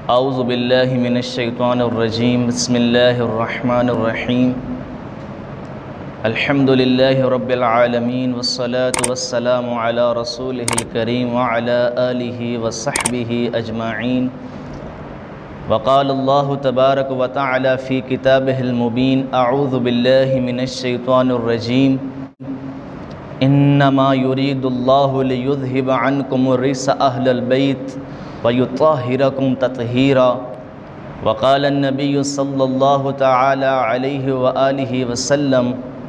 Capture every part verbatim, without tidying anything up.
औज़ु बिल्लाहि मिनश्शैतानिर्रजीम बिस्मिल्लाहिर्रहमानिर्रहीम अल्हम्दुलिल्लाहि रब्बिल आलमीन वस्सलातु वस्सलामु अला रसूलिहिल करीम व अला आलिहि व सहबिहि अजमाईन। वक़ालल्लाहु तबारक व तआला फ़ी किताबिहिल मुबीन अऊज़ु बिल्लाहि मिनश्शैतानिर्रजीम इन्नमा युरीदुल्लाहु लियुज़हिबा अन्कुमुर रिज्स अहलल बैत वयुत्तहिरकुम तत्हीरा। वक़ाल अन्नबिय्यु सल्लल्लाहु तआला अलैहि व आलिहि वसल्लम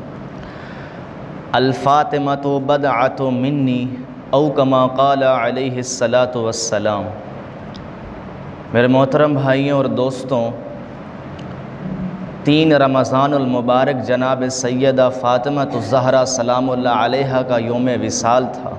अल-फ़ातिमतु बदअतु मिन्नी औ कमा क़ाल अलैहिस्सलातु वस्सलाम। मेरे मोहतरम भाइयों और दोस्तों, तीन रमज़ानुल मुबारक जनाब सैयदा फ़ातिमतुज़ ज़हरा सलामुल्लाह अलैहा का यौम विसाल था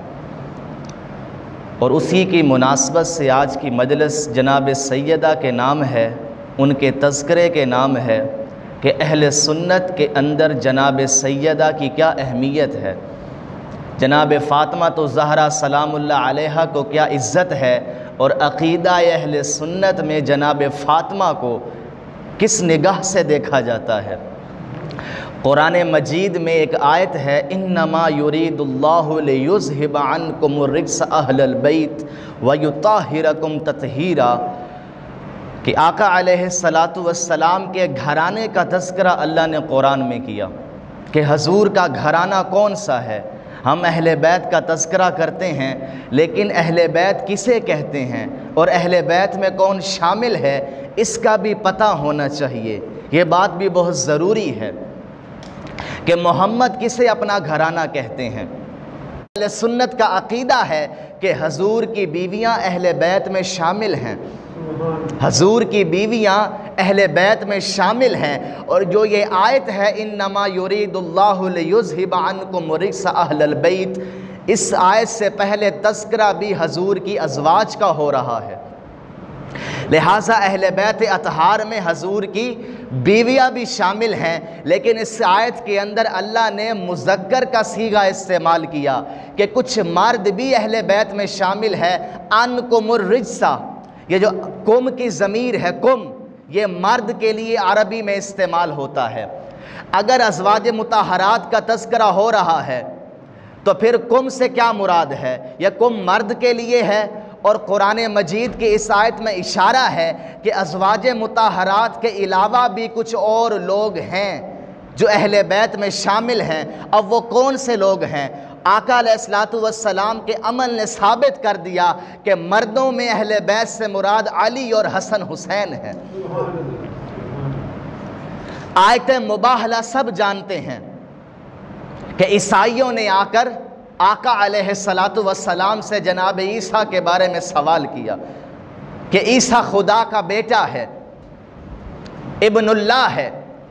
और उसी की मुनासबत से आज की मजलिस जनाब सैयदा के नाम है, उनके तज़किरे के नाम है कि अहले सुन्नत के अंदर जनाब सैयदा की क्या अहमियत है, जनाब फ़ातिमतुज़ ज़हरा सलामुल्लाह अलैहा को क्या इज़्ज़त है और अक़ीदा अहले सुन्नत में जनाब फ़ातिमा को किस निगाह से देखा जाता है। कुरान मजीद में एक आयत है, इन्नमा युरीदुल्लाहु लियुज़हिबा अन्कुमुर रिज्स अहलल बैत व युत्तहिरकुम तत्हीरा, कि आका अलैहिस्सलातु वस्सलाम के घराने का तज़किरा अल्लाह ने कुरान में किया कि हजूर का घराना कौन सा है। हम अहले बैत का तज़किरा करते हैं, लेकिन अहले बैत किसे कहते हैं और अहले बैत में कौन शामिल है, इसका भी पता होना चाहिए। ये बात भी बहुत ज़रूरी है कि मोहम्मद किसे अपना घराना कहते हैं। अहले सुन्नत का अक़ीदा है कि हजूर की बीवियां अहले बैत में शामिल हैं, हजूर की बीवियां अहले बैत में शामिल हैं। और जो ये आयत है, इन्नमा युरीदुल्लाहु लियुज़हिबा अन्कुम रिज्स अहलल बैत, इस आयत से पहले तज़किरा भी हजूर की अज़वाज का हो रहा है। लिहाजा अहले बैत अतहार में हजूर की बीवियां भी शामिल हैं, लेकिन इस आयत के अंदर अल्लाह ने मुज़क्कर का सीगा इस्तेमाल किया कि कुछ मर्द भी अहले बैत में शामिल है। अन्कुमुर रिज्सा, ये जो कुम की ज़मीर है, कुम ये मर्द के लिए अरबी में इस्तेमाल होता है। अगर अज़वाज मुताहरात का तज़किरा हो रहा है तो फिर कुम से क्या मुराद है, यह कुम मर्द के लिए है। और कुरान मजीद की इस आयत में इशारा है कि अज़वाज मुताहरात के अलावा भी कुछ और लोग हैं जो अहले बैत में शामिल हैं। अब वो कौन से लोग हैं? आका अलैहिस्सलातु वस्सलाम के अमल ने साबित कर दिया कि मर्दों में अहले बैत से मुराद अली और हसन हुसैन है। आयत मुबाहला सब जानते हैं कि ईसाइयों ने आकर आका अलैहिस्सलातु वस्सलाम से जनाब ईसा के बारे में सवाल किया कि ईसा खुदा का बेटा है, इब्नुल्लाह है।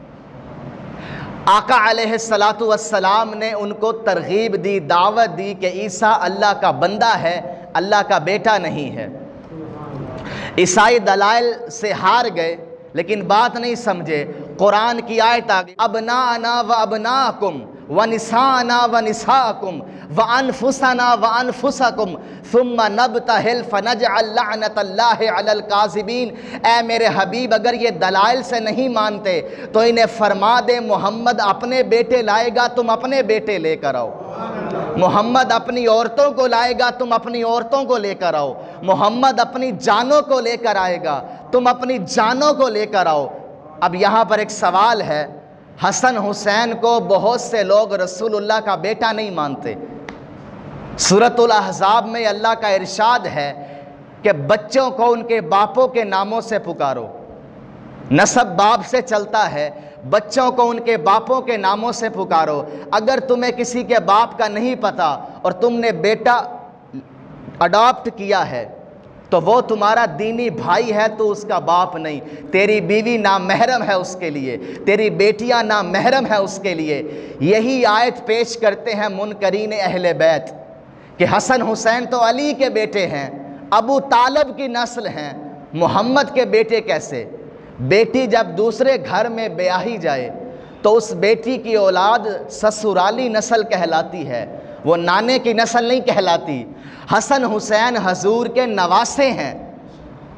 आका अलैहिस्सलातु वस्सलाम ने उनको तरगीब दी, दावत दी कि ईसा अल्लाह का बंदा है, अल्लाह का बेटा नहीं है। ईसाई दलाइल से हार गए, लेकिन बात नहीं समझे। कुरान की आयत आ गई, अबनाना व अबनाकुम व निसाना व निसाकुम व अनफुसना व अनफुसकुम सुम्मा नबतहिल फनजअल लअनतल्लाहि अलल काज़िबीन। ऐ मेरे हबीब, अगर ये दलाइल से नहीं मानते तो इन्हें फरमा दे, मोहम्मद अपने बेटे लाएगा, तुम अपने बेटे लेकर आओ। मोहम्मद अपनी औरतों को लाएगा, तुम अपनी औरतों को लेकर आओ। मोहम्मद अपनी जानों को लेकर आएगा, तुम अपनी जानों को लेकर आओ। अब यहाँ पर एक सवाल है, हसन हुसैन को बहुत से लोग रसूलुल्लाह का बेटा नहीं मानते। सूरतुल अहज़ाब में अल्लाह का इरशाद है कि बच्चों को उनके बापों के नामों से पुकारो। नसब बाप से चलता है, बच्चों को उनके बापों के नामों से पुकारो। अगर तुम्हें किसी के बाप का नहीं पता और तुमने बेटा अडॉप्ट किया है तो वो तुम्हारा दीनी भाई है, तो उसका बाप नहीं। तेरी बीवी नामहरम है उसके लिए, तेरी बेटियां नामहरम है उसके लिए। यही आयत पेश करते हैं मुनकरीन अहले बैत कि हसन हुसैन तो अली के बेटे हैं, अबू तालब की नस्ल हैं, मोहम्मद के बेटे कैसे? बेटी जब दूसरे घर में ब्याही जाए तो उस बेटी की औलाद ससुराली नस्ल कहलाती है, वो नाने की नस्ल नहीं कहलाती। हसन हुसैन हजूर के नवासे हैं,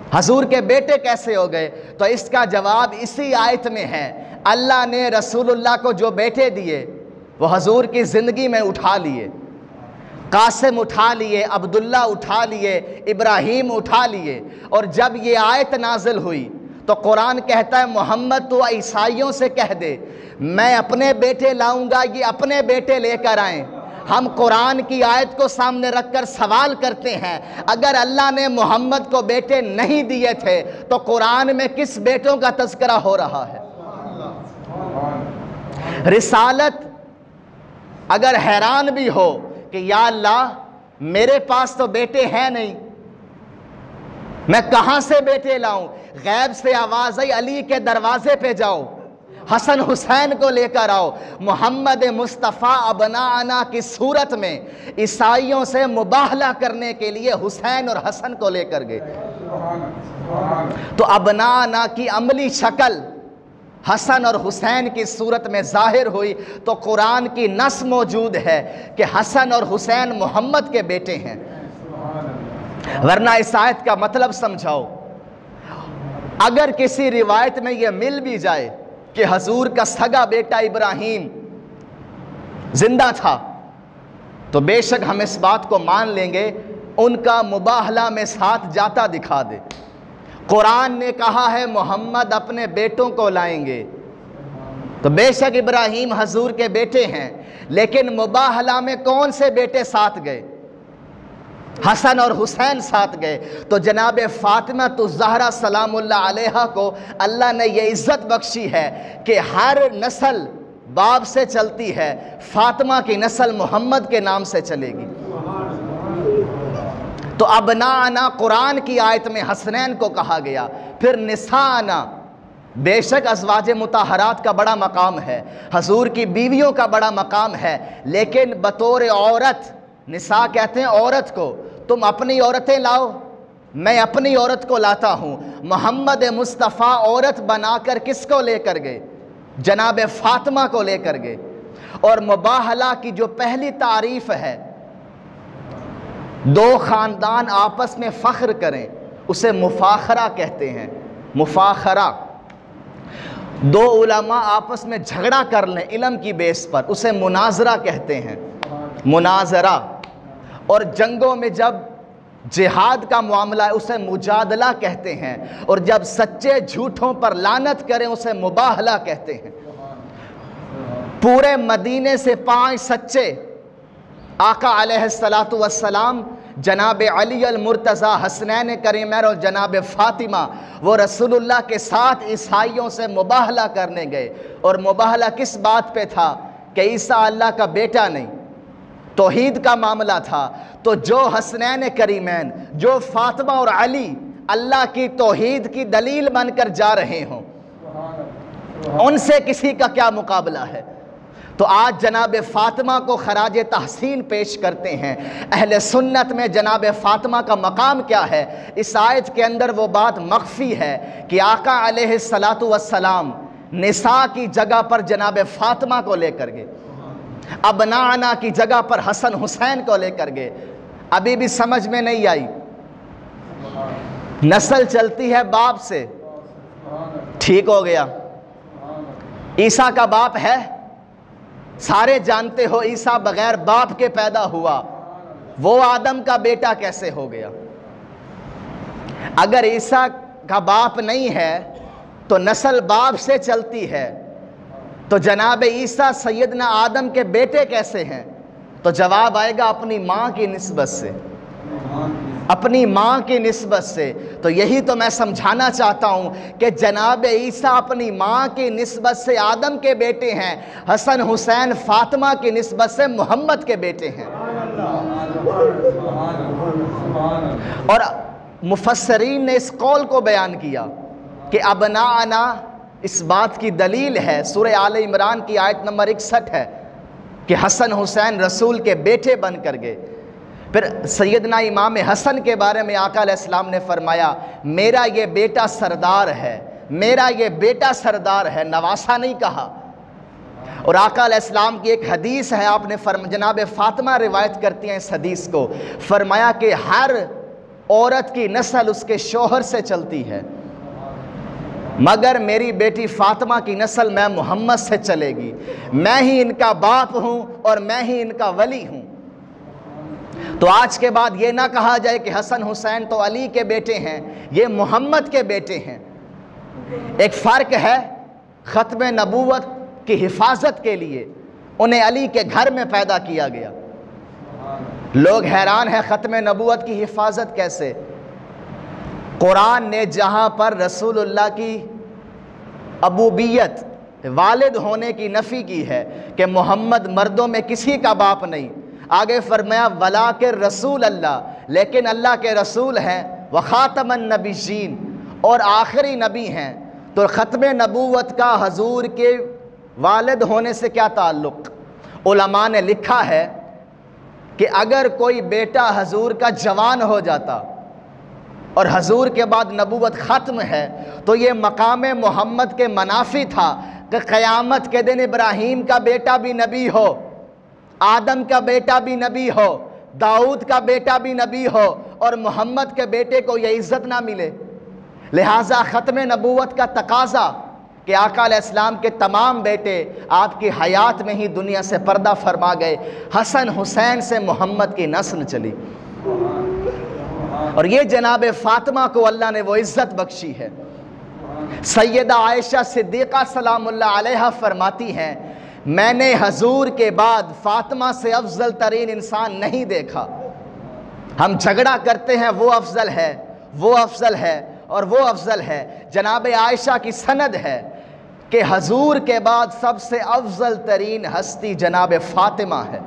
हजूर के बेटे कैसे हो गए? तो इसका जवाब इसी आयत में है। अल्लाह ने रसूलुल्लाह को जो बेटे दिए वो हजूर की ज़िंदगी में उठा लिए। कासिम उठा लिए, अब्दुल्ला उठा लिए, इब्राहीम उठा लिए। और जब ये आयत नाजिल हुई तो कुरान कहता है मोहम्मद तो ईसाइयों से कह दे मैं अपने बेटे लाऊंगा, ये अपने बेटे लेकर आएं। हम कुरान की आयत को सामने रखकर सवाल करते हैं, अगर अल्लाह ने मोहम्मद को बेटे नहीं दिए थे तो कुरान में किस बेटों का तज़किरा हो रहा है? रिसालत अगर हैरान भी हो कि या अल्लाह मेरे पास तो बेटे हैं नहीं, मैं कहां से बेटे लाऊं? गैब से आवाज़ आई अली के दरवाजे पे जाओ, हसन हुसैन को लेकर आओ। मोहम्मद मुस्तफ़ा अबनाना की सूरत में ईसाइयों से मुबाहला करने के लिए हुसैन और हसन को लेकर गए। तो अबनाना की अमली शक्ल हसन और हुसैन की सूरत में जाहिर हुई। तो कुरान की नस मौजूद है कि हसन और हुसैन मोहम्मद के बेटे हैं, वरना इस आयत का मतलब समझाओ। अगर किसी रिवायत में यह मिल भी जाए कि हजूर का सगा बेटा इब्राहीम जिंदा था तो बेशक हम इस बात को मान लेंगे, उनका मुबाहला में साथ जाता दिखा दे। कुरान ने कहा है मोहम्मद अपने बेटों को लाएंगे, तो बेशक इब्राहीम हजूर के बेटे हैं, लेकिन मुबाहला में कौन से बेटे साथ गए? हसन और हुसैन साथ गए। तो जनाब फातिमा तो ज़हरा सलामुल्लाह अलैहा को अल्लाह ने यह इज़्ज़त बख्शी है कि हर नस्ल बाप से चलती है, फातिमा की नस्ल मोहम्मद के नाम से चलेगी। तो अबनाना कुरान की आयत में हसनैन को कहा गया। फिर निसाना, बेशक अज़वाज मुताहरात का बड़ा मकाम है, हजूर की बीवियों का बड़ा मकाम है, लेकिन बतौर औरत निसा कहते हैं औरत को। तुम अपनी औरतें लाओ, मैं अपनी औरत को लाता हूँ। मोहम्मद मुस्तफ़ा औरत बनाकर किसको लेकर गए? जनाब फातिमा को लेकर गए। और मुबाहला की जो पहली तारीफ है, दो ख़ानदान आपस में फ़ख्र करें, उसे मुफाखरा कहते हैं। मुफाखरा, दो उलमा आपस में झगड़ा कर लें इल्म की बेस पर, उसे मुनाजरा कहते हैं। मुनाजरा। और जंगों में जब जिहाद का मामला है उसे मुजादला कहते हैं। और जब सच्चे झूठों पर लानत करें उसे मुबाहला कहते हैं। पूरे मदीने से पांच सच्चे आका अलैहिस्सलातु वस्सलाम, जनाब अली अल मुर्तज़ा हसनैन करीमैन और जनाब फ़ातिमा, वो रसूलुल्लाह के साथ ईसाइयों से मुबाहला करने गए। और मुबाहला किस बात पे था? कि ईसा अल्लाह का बेटा नहीं, तौहीद का मामला था। तो जो हसनैन करीमैन, जो फातिमा और अली अल्लाह की तौहीद की दलील बनकर जा रहे हों, उनसे किसी का क्या मुकाबला है? तो आज जनाब फातिमा को खराज तहसीन पेश करते हैं। अहले सुन्नत में जनाब फातिमा का मकाम क्या है? इस आयत के अंदर वो बात मख्फी है कि आका अलैहिस्सलातु वस्सलाम निसा की जगह पर जनाब फातिमा को लेकर गए, अबनाना की जगह पर हसन हुसैन को लेकर गए। अभी भी समझ में नहीं आई। नस्ल चलती है बाप से, ठीक हो गया। ईसा का बाप है, सारे जानते हो ईसा बगैर बाप के पैदा हुआ, वो आदम का बेटा कैसे हो गया? अगर ईसा का बाप नहीं है तो नस्ल बाप से चलती है, तो जनाब ईसा सैयदना आदम के बेटे कैसे हैं? तो जवाब आएगा अपनी माँ की निस्बत से, अपनी माँ की निस्बत से। तो यही तो मैं समझाना चाहता हूँ कि जनाब ईसा अपनी माँ की निस्बत से आदम के बेटे हैं, हसन हुसैन फातिमा की निस्बत से मोहम्मद के बेटे हैं। और मुफस्सरीन ने इस कौल को बयान किया कि अबनाना, इस बात की दलील है सूरह आले इमरान की आयत नंबर इकसठ है कि हसन हुसैन रसूल के बेटे बन कर गए। फिर सैयदना इमाम हसन के बारे में आका अलैहिस्सलाम ने फरमाया, मेरा ये बेटा सरदार है, मेरा ये बेटा सरदार है, नवासा नहीं कहा। और आका अलैहिस्सलाम की एक हदीस है, आपने फरमा, जनाब फातिमा रिवायत करती हैं इस हदीस को, फरमाया कि हर औरत की नस्ल उसके शोहर से चलती है, मगर मेरी बेटी फातिमा की नस्ल मैं मोहम्मद से चलेगी। मैं ही इनका बाप हूँ और मैं ही इनका वली हूँ। तो आज के बाद ये ना कहा जाए कि हसन हुसैन तो अली के बेटे हैं, ये मोहम्मद के बेटे हैं। एक फ़र्क है, ख़त्म नबूवत की हिफाजत के लिए उन्हें अली के घर में पैदा किया गया। लोग हैरान हैं, ख़त्म नबूवत की हिफाजत कैसे? कुरान ने जहाँ पर रसूलुल्लाह की अबूबियत, वालिद होने की नफ़ी की है कि मोहम्मद मर्दों में किसी का बाप नहीं, आगे फरमाया वला के रसूल अल्लाह, लेकिन अल्लाह के रसूल हैं, व ख़ातमन नबीय्यीन, और आखिरी नबी हैं। तो ख़त्म नबूवत का हजूर के वालिद होने से क्या ताल्लुक़? उलमा ने लिखा है कि अगर कोई बेटा हजूर का जवान हो जाता और हजूर के बाद नबूवत ख़त्म है, तो ये मकाम मोहम्मद के मनाफी था कि क़यामत के दिन इब्राहीम का बेटा भी नबी हो, आदम का बेटा भी नबी हो, दाऊद का बेटा भी नबी हो, और मोहम्मद के बेटे को यह इज़्ज़त ना मिले। लिहाजा ख़त्म नबूवत का तकाज़ा कि आका अलैहिस्सलाम के तमाम बेटे आपकी हयात में ही दुनिया से पर्दा फरमा गए। हसन हुसैन से मोहम्मद की नस्ल चली, और ये जनाब फ़ातिमा को अल्लाह ने वो इज़्ज़त बख्शी है। सैयदा आयशा सिद्दीक़ा सलामुल्लाह अलैहा फरमाती हैं, मैंने हजूर के बाद फ़ातिमा से अफजल तरीन इंसान नहीं देखा। हम झगड़ा करते हैं, वो अफजल है, वो अफजल है और वो अफजल है। जनाब आयशा की सनद है कि हजूर के बाद सबसे अफजल तरीन हस्ती जनाब फ़ातिमा है।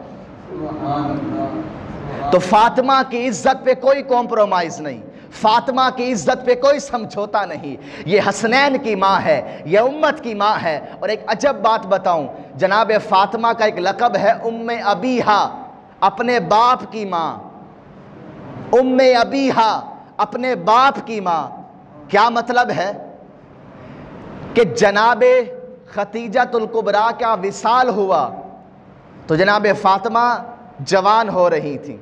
तो फ़ातिमा की इज़्ज़त पे कोई कॉम्प्रोमाइज़ नहीं, फ़ातिमा की इज़्ज़त पे कोई समझौता नहीं। ये हसनैन की माँ है, ये उम्मत की माँ है। और एक अजब बात बताऊं, जनाब फ़ातिमा का एक लक़ब है उम्मे अबीहा, अपने बाप की माँ। उम्मे अबीहा, अपने बाप की माँ। क्या मतलब है कि जनाब खतीजतुल कुबरा का विसाल हुआ तो जनाब फ़ातिमा जवान हो रही थी,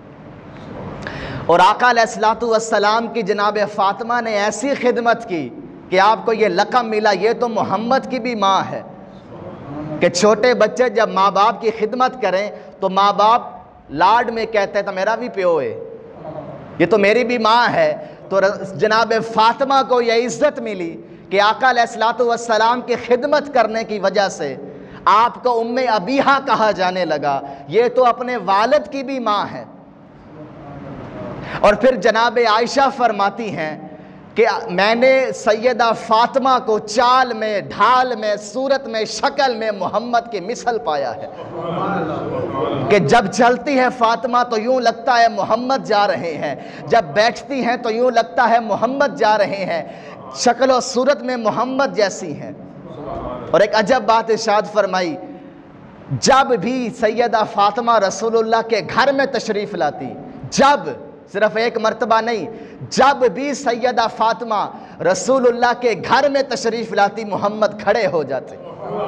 और आका अलैहिस्सलातु वस्सलाम की जनाब फ़ातिमा ने ऐसी खिदमत की कि आपको ये लक़ब मिला, ये तो मोहम्मद की भी माँ है। कि छोटे बच्चे जब माँ बाप की खिदमत करें तो माँ बाप लाड में कहते हैं तो मेरा भी प्यो है, ये तो मेरी भी माँ है। तो जनाब फ़ातिमा को यह इज़्ज़त मिली कि आका अलैहिस्सलातु वस्सलाम की खिदमत करने की वजह से आपको उम्मे अबीहा कहा जाने लगा, ये तो अपने वालिद की भी माँ है। और फिर जनाब आयशा फरमाती हैं कि मैंने सैयदा फ़ातिमा को चाल में, ढाल में, सूरत में, शक्ल में मोहम्मद की मिसल पाया है कि जब चलती है फ़ातिमा तो यूँ लगता है मोहम्मद जा रहे हैं, जब बैठती हैं तो यूँ लगता है मोहम्मद जा रहे हैं, शक्ल और सूरत में मोहम्मद जैसी हैं। और एक अजब बात इरशाद फरमाई, जब भी सैयदा फ़ातिमा रसूलुल्लाह के घर में तशरीफ़ लाती, जब, सिर्फ एक मर्तबा नहीं, जब भी सैयदा फ़ातिमा रसूलुल्लाह के घर में तशरीफ़ लाती मोहम्मद खड़े हो जाते।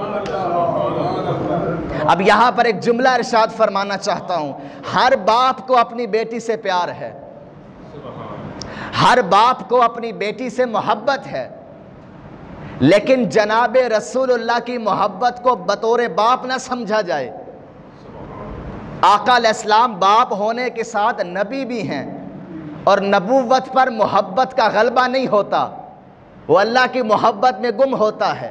अब यहाँ पर एक जुमला इरशाद फरमाना चाहता हूँ, हर बाप को अपनी बेटी से प्यार है, हर बाप को अपनी बेटी से मोहब्बत है, लेकिन जनाब रसूलुल्लाह की मोहब्बत को बतौर बाप न समझा जाए। आका अलैहिस्सलाम बाप होने के साथ नबी भी हैं, और नबूवत पर मोहब्बत का गलबा नहीं होता, वो अल्लाह की मोहब्बत में गुम होता है।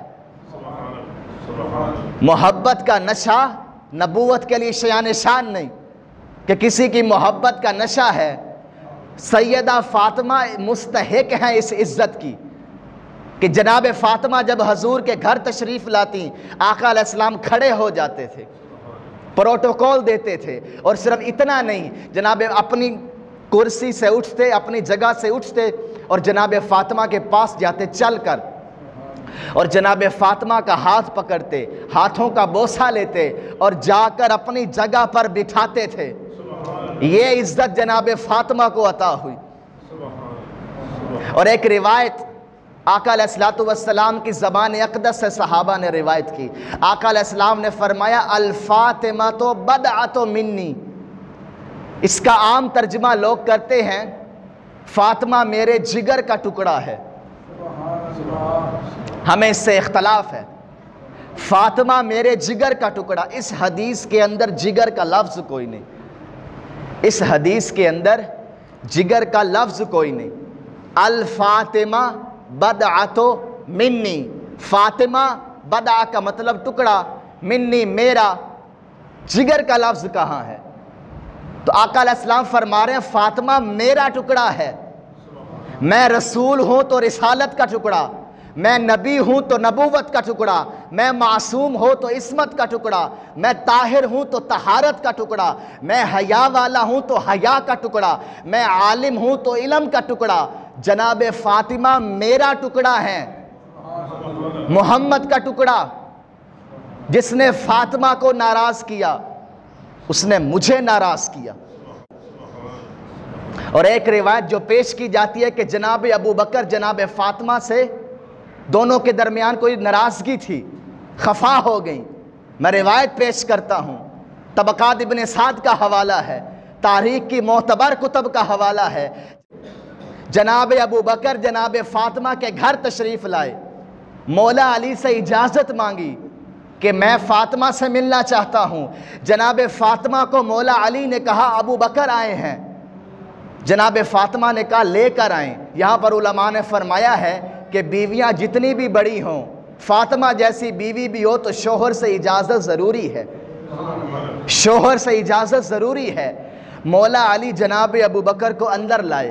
मोहब्बत का नशा नबूवत के लिए शान शान नहीं कि किसी की मोहब्बत का नशा है। सैयदा फ़ातिमा मुस्तहिक हैं इस इज़्ज़त की कि जनाब फ़ातिमा जब हजूर के घर तशरीफ़ लाती, आका अलैहिस्सलाम खड़े हो जाते थे, प्रोटोकॉल देते थे। और सिर्फ इतना नहीं, जनाब अपनी कुर्सी से उठते, अपनी जगह से उठते और जनाब फ़ातिमा के पास जाते चल कर, और जनाब फ़ातिमा का हाथ पकड़ते, हाथों का बोसा लेते और जाकर अपनी जगह पर बिठाते थे। ये इज़्ज़त जनाब फ़ातिमा को अता हुई। और एक रिवायत आका अलैहिस्सलातु वस्सलाम की ज़बान अक़दस से सहाबा ने रिवायत की, आका अलैहिस्सलाम ने फरमाया अल फ़ातिमा तो बदअतो मिन्नी। इसका आम तर्जुमा लोग करते हैं फातिमा मेरे जिगर का टुकड़ा है। हमें इससे इख्तलाफ है। फातिमा मेरे जिगर का टुकड़ा, इस हदीस के अंदर जिगर का लफ्ज़ कोई नहीं, इस हदीस के अंदर जिगर का लफ्ज़ कोई नहीं। अल फातिमा बदअतो मिन्नी, फातिमा बदअ का मतलब टुकड़ा, मिन्नी मेरा, जिगर का लफ्ज़ कहाँ है? तो आका अलैहिस्सलाम फरमा रहे हैं फातिमा मेरा टुकड़ा है। मैं रसूल हूँ तो रिसालत का टुकड़ा, मैं नबी हूँ तो नबूवत का टुकड़ा, मैं मासूम हो तो इस्मत का टुकड़ा, मैं ताहिर हूँ तो तहारत का टुकड़ा, मैं हया वाला हूँ तो हया का टुकड़ा, मैं आलिम हूँ तो इल्म का टुकड़ा। जनाब फातिमा मेरा टुकड़ा है, मोहम्मद का टुकड़ा। जिसने फातिमा को नाराज़ किया उसने मुझे नाराज़ किया। और एक रिवायत जो पेश की जाती है कि जनाब अबू बकर जनाब फातिमा से दोनों के दरमियान कोई नाराज़गी थी, खफा हो गई। मैं रिवायत पेश करता हूँ, तबक़ात इब्न साद का हवाला है, तारीख़ की मोतबर कुतब का हवाला है। जनाब अबू बकर जनाब फातिमा के घर तशरीफ़ लाए, मौला अली से इजाज़त मांगी कि मैं फ़ातिमा से मिलना चाहता हूँ। जनाब फ़ातिमा को मौला अली ने कहा अबू बकर आए हैं। जनाब फ़ातिमा ने कहा लेकर आएँ। यहाँ पर उलमा ने फरमाया है कि बीवियाँ जितनी भी बड़ी हों, फ़ातिमा जैसी बीवी भी हो तो शोहर से इजाज़त ज़रूरी है, शोहर से इजाज़त ज़रूरी है। मौला अली जनाब अबू बकर को अंदर लाए।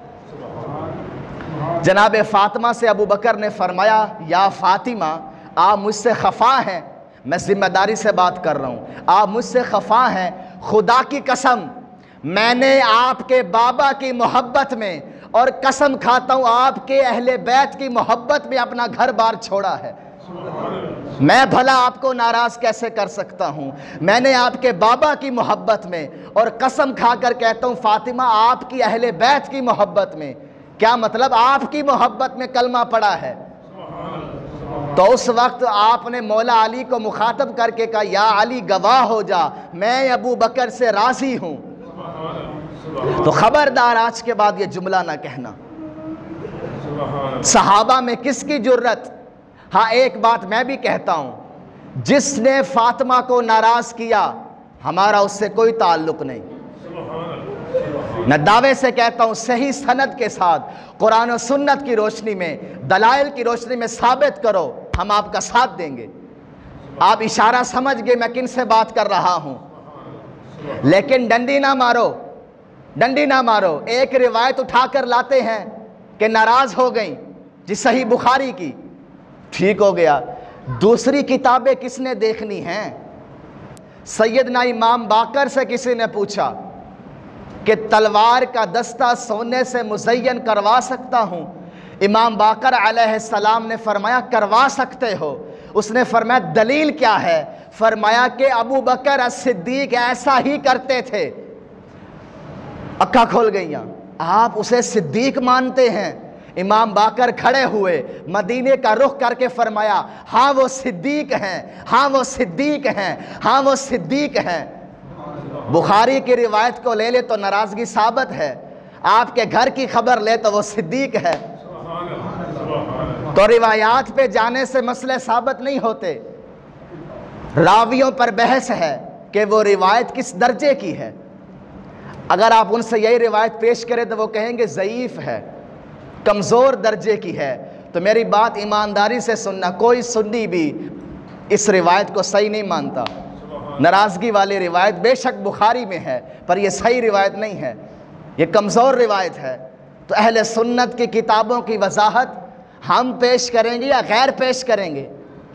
जनाब फ़ातिमा से अबू बकर ने फरमाया या फ़ातिमा आप मुझसे खफा हैं, मैं ज़िम्मेदारी से बात कर रहा हूँ, आप मुझसे खफा हैं। खुदा की कसम मैंने आपके बाबा की मोहब्बत में और कसम खाता हूँ आपके अहले बैत की मोहब्बत में अपना घर बार छोड़ा है। मैं भला आपको नाराज़ कैसे कर सकता हूँ? मैंने आपके बाबा की मोहब्बत में और कसम खाकर कहता हूँ फ़ातिमा आपकी अहले बैत की मोहब्बत में। क्या मतलब? आपकी मोहब्बत में कलमा पड़ा है। तो उस वक्त आपने मौला अली को मुखातब करके कहा या अली गवाह हो जा, मैं अबू बकर से राज़ी हूँ। तो खबरदार आज के बाद ये जुमला ना कहना। सहाबा में किसकी जुर्रत? हाँ एक बात मैं भी कहता हूँ, जिसने फ़ातिमा को नाराज़ किया हमारा उससे कोई ताल्लुक़ नहीं। मैं दावे से कहता हूँ सही सनद के साथ कुरान और सुन्नत की रोशनी में, दलाइल की रोशनी में साबित करो, हम आपका साथ देंगे। आप इशारा समझ गए मैं किन से बात कर रहा हूँ, लेकिन डंडी ना मारो, डंडी ना मारो। एक रिवायत उठाकर लाते हैं कि नाराज़ हो गई जी सही बुखारी की, ठीक हो गया। दूसरी किताबें किसने देखनी हैं? सैयदना इमाम बाकर से किसी ने पूछा कि तलवार का दस्ता सोने से मुज़य्यन करवा सकता हूँ? इमाम बाकर अलैहिस्सलाम ने फरमाया करवा सकते हो। उसने फरमाया दलील क्या है? फरमाया कि अबू बकर as-सिद्दीक ऐसा ही करते थे। अक्का खोल गईयाँ, आप उसे सिद्दीक मानते हैं? इमाम बाकर खड़े हुए, मदीने का रुख करके फरमाया हाँ वो सिद्दीक हैं, हाँ वो सिद्दीक हैं, हाँ वो सिद्दीक हैं। बुखारी की रिवायत को ले ले तो नाराज़गी साबित है, आपके घर की खबर ले तो वो सिद्दीक है। तो रिवायात पे जाने से मसले साबित नहीं होते। रावियों पर बहस है कि वो रिवायत किस दर्जे की है। अगर आप उनसे यही रिवायत पेश करें तो वो कहेंगे ज़ईफ़ है, कमज़ोर दर्जे की है। तो मेरी बात ईमानदारी से सुनना, कोई सुन्नी भी इस रिवायत को सही नहीं मानता। नाराज़गी वाली रिवायत बेशक बुखारी में है पर यह सही रिवायत नहीं है, ये कमज़ोर रिवायत है। तो अहले सुन्नत की किताबों की वजाहत हम पेश करेंगे या गैर पेश करेंगे?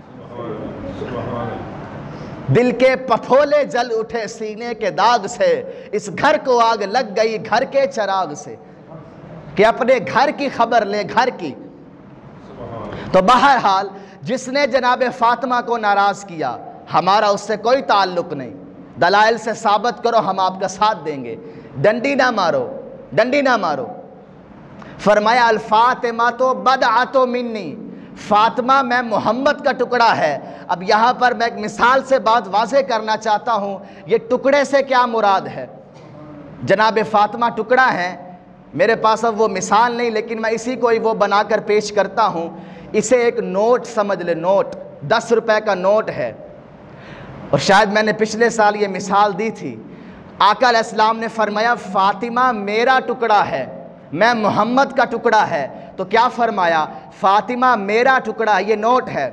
दिल के पफोले जल उठे सीने के दाग से, इस घर को आग लग गई घर के चराग से। कि अपने घर की खबर ले, घर की। तो बहरहाल जिसने जनाब फ़ातिमा को नाराज़ किया हमारा उससे कोई ताल्लुक़ नहीं। दलाइल से साबित करो, हम आपका साथ देंगे। डंडी ना मारो, डंडी ना मारो। फरमाया अल फ़ातिमा तो बदअतो मिन्नी, फ़ातिमा मैं मोहम्मद का टुकड़ा है। अब यहाँ पर मैं एक मिसाल से बात वाज़े करना चाहता हूँ, ये टुकड़े से क्या मुराद है? जनाब फ़ातिमा टुकड़ा हैं, मेरे पास अब वो मिसाल नहीं, लेकिन मैं इसी को ही वो बनाकर पेश करता हूँ। इसे एक नोट समझ ले, नोट दस रुपए का नोट है। और शायद मैंने पिछले साल ये मिसाल दी थी। आका अलैहिस्सलाम ने फरमाया फ़ातिमा मेरा टुकड़ा है, मैं मोहम्मद का टुकड़ा है। तो क्या फरमाया? फ़ातिमा मेरा टुकड़ा, ये नोट है,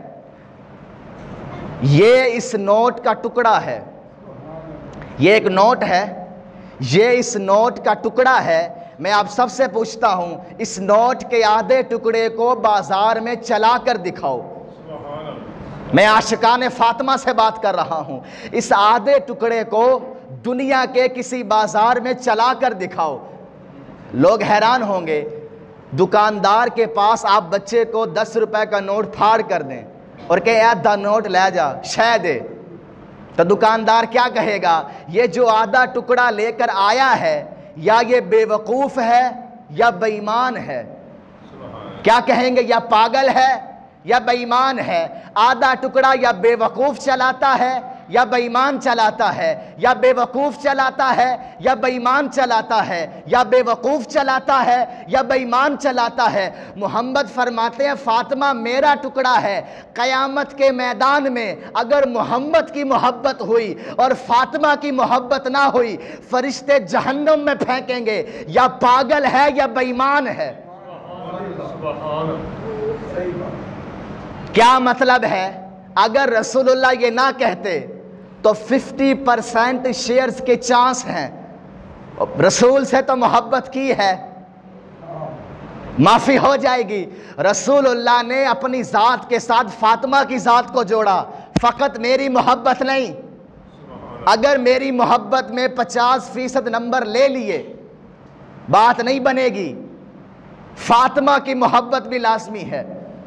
ये इस नोट का टुकड़ा है, ये एक नोट है, ये इस नोट का टुकड़ा है। मैं आप सबसे पूछता हूं, इस नोट के आधे टुकड़े को बाजार में चला कर दिखाओ। मैं आशिकाने फातिमा से बात कर रहा हूं। इस आधे टुकड़े को दुनिया के किसी बाजार में चला कर दिखाओ, लोग हैरान होंगे। दुकानदार के पास आप बच्चे को दस रुपए का नोट फाड़ कर दें और कहे आधा नोट ले जा, शय दे, तो दुकानदार क्या कहेगा? ये जो आधा टुकड़ा लेकर आया है या ये बेवकूफ़ है या बेईमान है। क्या कहेंगे? या पागल है या बेईमान है। आधा टुकड़ा या बेवकूफ़ चलाता है या बेईमान चलाता है, या बेवकूफ़ चलाता है या बेईमान चलाता है, या बेवकूफ़ चलाता है या बेईमान चलाता है। मोहम्मद फरमाते हैं फ़ातिमा मेरा टुकड़ा है। क़यामत के मैदान में अगर मोहम्मद की मोहब्बत हुई और फ़ातिमा की मोहब्बत ना हुई, फरिश्ते जहन्नम में फेंकेंगे। या पागल है या बेईमान है। क्या मतलब है? अगर रसूलुल्लाह ये ना कहते तो फिफ्टी परसेंट शेयर्स के चांस हैं। रसूल से तो मोहब्बत की है, माफ़ी हो जाएगी। रसूलुल्लाह ने अपनी ज़ात के साथ फ़ातिमा की ज़ात को जोड़ा, फ़कत मेरी मोहब्बत नहीं। अगर मेरी मोहब्बत में पचास फीसद नंबर ले लिए बात नहीं बनेगी, फ़ातिमा की मोहब्बत भी लाजमी है।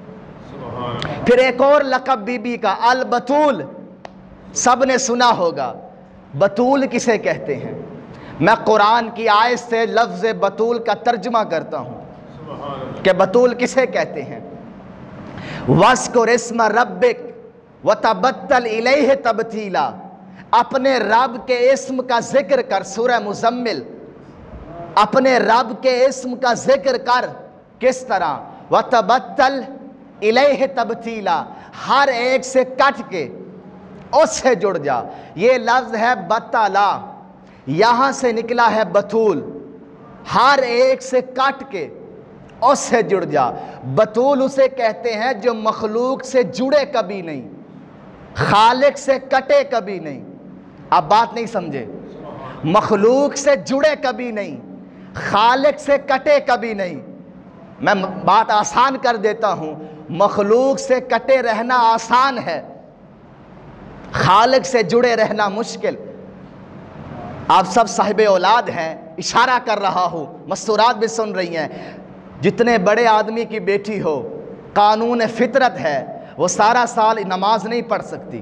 फिर एक और लक़ब बीबी का, अल बतूल, सब ने सुना होगा। बतूल किसे कहते हैं? मैं कुरान की आयत से लफ्ज़ बतूल का तर्जुमा करता हूँ कि बतूल किसे कहते हैं। वस्कुर इस्म रब्बिक व तबत्तल इलैहि तबतीला, अपने रब के इस्म का जिक्र कर। सूरह मुज़म्मिल, अपने रब के इस्म का जिक्र कर। किस तरह? व तबत्तल इलैहि तबतीला, हर एक से कट के उससे जुड़ जा। ये लफ्ज़ है बतला, यहाँ से निकला है बतूल। हर एक से कट के उससे जुड़ जा। बतूल उसे कहते हैं जो मखलूक से जुड़े कभी नहीं, खालिक से कटे कभी नहीं। आप बात नहीं समझे? मखलूक से जुड़े कभी नहीं, खालिक से कटे कभी नहीं। मैं बात आसान कर देता हूँ, मखलूक से कटे रहना आसान है, खालिक से जुड़े रहना मुश्किल। आप सब साहिब औलाद हैं, इशारा कर रहा हूँ, मस्तूरात भी सुन रही हैं। जितने बड़े आदमी की बेटी हो, कानून फितरत है, वो सारा साल नमाज नहीं पढ़ सकती,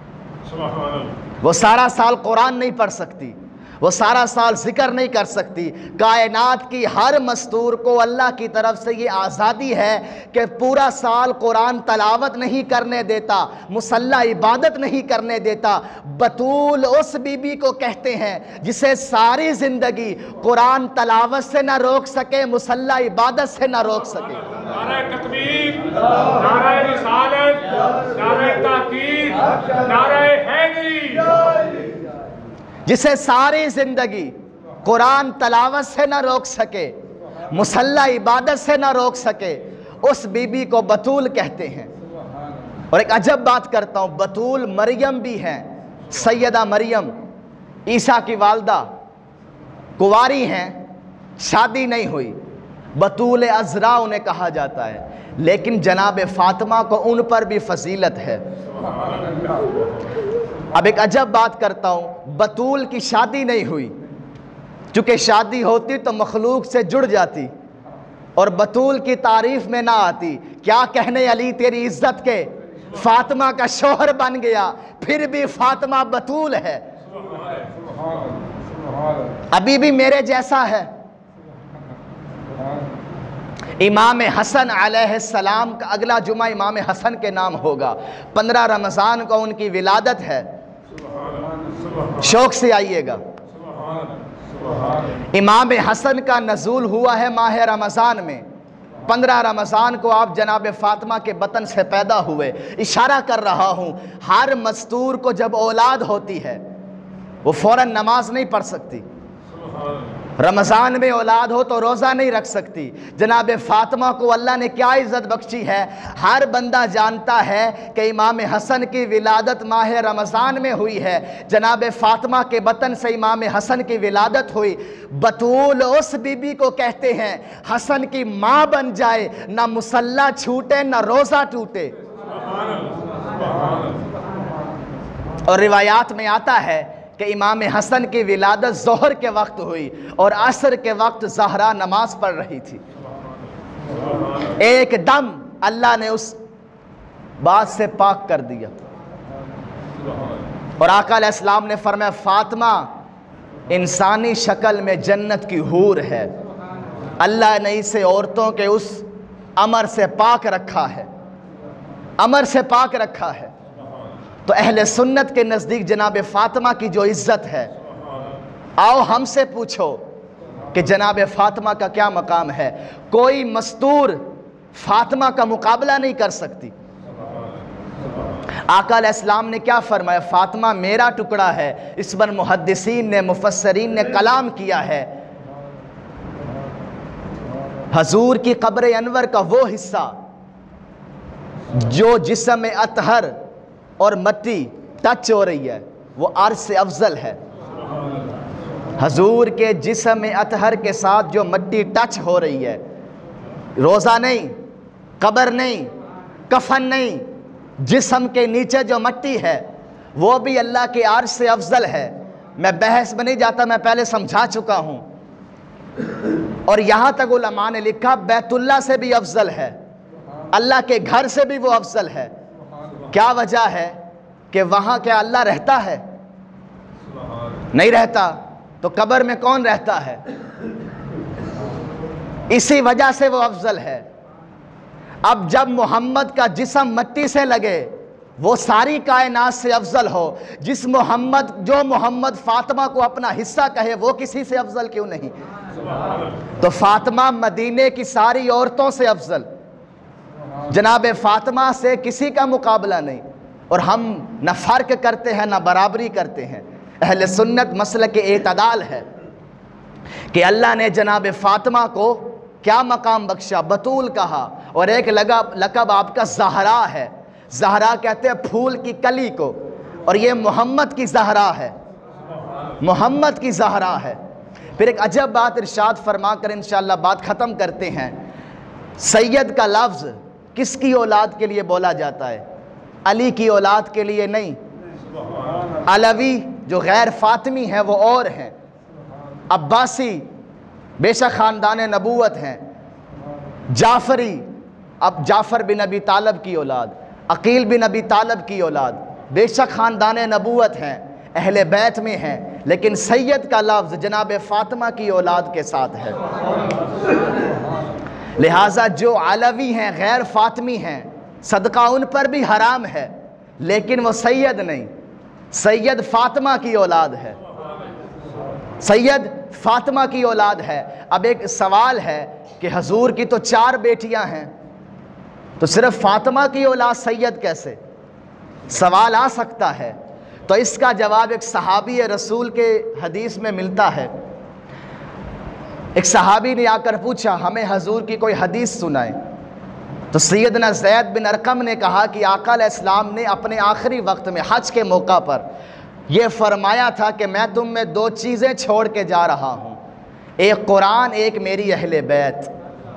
वो सारा साल कुरान नहीं पढ़ सकती, वो सारा साल जिक्र नहीं कर सकती। कायनात की हर मस्तूर को अल्लाह की तरफ से ये आज़ादी है कि पूरा साल कुरान तलावत नहीं करने देता, मुसल्ला इबादत नहीं करने देता। बतूल उस बीबी को कहते हैं जिसे सारी ज़िंदगी कुरान तलावत से ना रोक सके, मुसल्ला इबादत से ना रोक सके। नारे तकबीर, नारे रिसालत, नारे ताकीद, नारे हैदरी, जिसे सारी जिंदगी कुरान तलावत से ना रोक सके, मुसल्ला इबादत से ना रोक सके, उस बीबी को बतूल कहते हैं। और एक अजब बात करता हूँ, बतूल मरियम भी हैं, सैयदा मरियम ईसा की वालदा, कुंवारी हैं, शादी नहीं हुई, बतूल अज़रा उन्हें कहा जाता है। लेकिन जनाब फ़ातिमा को उन पर भी फजीलत है। अब एक अजब बात करता हूँ, बतूल की शादी नहीं हुई, चूँकि शादी होती तो मखलूक से जुड़ जाती और बतूल की तारीफ़ में ना आती। क्या कहने अली तेरी इज्जत के, फ़ातिमा का शोहर बन गया, फिर भी फ़ातिमा बतूल है, अभी भी मेरे जैसा है। इमाम हसन अलैहिस्सलाम का अगला जुमा इमाम हसन के नाम होगा। पंद्रह रमज़ान को उनकी विलादत है, शौक से आइएगा। इमाम हसन का नज़ूल हुआ है माह रमज़ान में। पंद्रह रमज़ान को आप जनाब फ़ातिमा के बतन से पैदा हुए। इशारा कर रहा हूँ, हर मस्तूर को जब औलाद होती है वो फ़ौरन नमाज नहीं पढ़ सकती। रमज़ान में औलाद हो तो रोज़ा नहीं रख सकती। जनाब फ़ातिमा को अल्लाह ने क्या इज़्ज़त बख्शी है। हर बंदा जानता है कि इमाम हसन की विलादत माह रमज़ान में हुई है। जनाब फ़ातिमा के बतन से इमाम हसन की विलादत हुई। बतूल उस बीबी को कहते हैं हसन की माँ बन जाए, ना मुसल्ला छूटे ना रोज़ा टूटे। और रिवायात में आता है कि इमाम हसन की विलादत ज़ोहर के वक्त हुई और असर के वक्त ज़हरा नमाज पढ़ रही थी। एकदम अल्लाह ने उस बात से पाक कर दिया। और आका अलैहिस्सलाम ने फरमाया फ़ातिमा इंसानी शक्ल में जन्नत की हूर है। अल्लाह ने इसे औरतों के उस अमर से पाक रखा है, अमर से पाक रखा है। तो अहले सुन्नत के नज़दीक जनाब फ़ातिमा की जो इज़्ज़त है, आओ हमसे पूछो कि जनाब फ़ातिमा का क्या मकाम है। कोई मस्तूर फ़ातिमा का मुकाबला नहीं कर सकती। आका अलैहिस्सलाम ने क्या फरमाया, फ़ातिमा मेरा टुकड़ा है। इस पर मुहद्दिसीन ने मुफस्सरीन ने कलाम किया है। हजूर की कब्र अनवर का वो हिस्सा जो जिस्म अतहर और मट्टी टच हो रही है वो अर्श से अफजल है। हजूर के जिस्म अतहर के साथ जो मट्टी टच हो रही है, रोज़ा नहीं, कब्र नहीं, कफन नहीं, जिस्म के नीचे जो मट्टी है वो भी अल्लाह के अर्श से अफजल है। मैं बहस में नहीं जाता, मैं पहले समझा चुका हूँ। और यहाँ तक उलमा ने लिखा बैतुल्लाह से भी अफजल है, अल्लाह के घर से भी वो अफजल है। क्या वजह है कि वहाँ क्या अल्लाह रहता है? नहीं रहता। तो कब्र में कौन रहता है? इसी वजह से वो अफजल है। अब जब मोहम्मद का जिस्म मट्टी से लगे, वो सारी कायनात से अफजल हो, जिस मोहम्मद जो मोहम्मद फ़ातिमा को अपना हिस्सा कहे वो किसी से अफजल क्यों नहीं? तो फ़ातिमा मदीने की सारी औरतों से अफजल, जनाब फ़ातिमा से किसी का मुकाबला नहीं। और हम न फ़र्क करते हैं न बराबरी करते हैं। अहले सुन्नत मसलक एतदाल है कि अल्लाह ने जनाब फ़ातिमा को क्या मकाम बख्शा, बतूल कहा। और एक लकब लकब आपका ज़हरा है। ज़हरा कहते हैं फूल की कली को, और ये मोहम्मद की ज़हरा है, मोहम्मद की ज़हरा है। फिर एक अजब बात इरशाद फरमा कर इंशाअल्लाह बात ख़त्म करते हैं। सैयद का लफ्ज़ किसकी औलाद के लिए बोला जाता है? अली की औलाद के लिए नहीं। अलवी जो गैर फ़ातिमी है वो और हैं। अब्बासी बेशक ख़ानदान नबूवत हैं। जाफ़री अब जाफ़र बिन अबी तालब की औलाद, अकील बिन अबी तालब की औलाद, बेशक ख़ानदान नबूवत हैं, अहले बैत में हैं। लेकिन सैयद का लफ्ज़ जनाब फ़ातिमा की औलाद के साथ है। लिहाजा जो अलवी हैं, गैर फ़ातिमी हैं, सदका उन पर भी हराम है, लेकिन वो सैयद नहीं। सैयद फ़ातिमा की औलाद है, सैयद फ़ातिमा की औलाद है। अब एक सवाल है कि हजूर की तो चार बेटियां हैं, तो सिर्फ फ़ातिमा की औलाद सैयद कैसे? सवाल आ सकता है। तो इसका जवाब एक सहाबी रसूल के हदीस में मिलता है। एक सहाबी ने आकर पूछा, हमें हजूर की कोई हदीस सुनाए। तो सैयदना ज़ैद बिन अरकम ने कहा कि आका अलैहिस्सलाम ने अपने आखिरी वक्त में हज के मौका पर यह फरमाया था कि मैं तुम में दो चीज़ें छोड़ के जा रहा हूँ, एक कुरान, एक मेरी अहले बैत।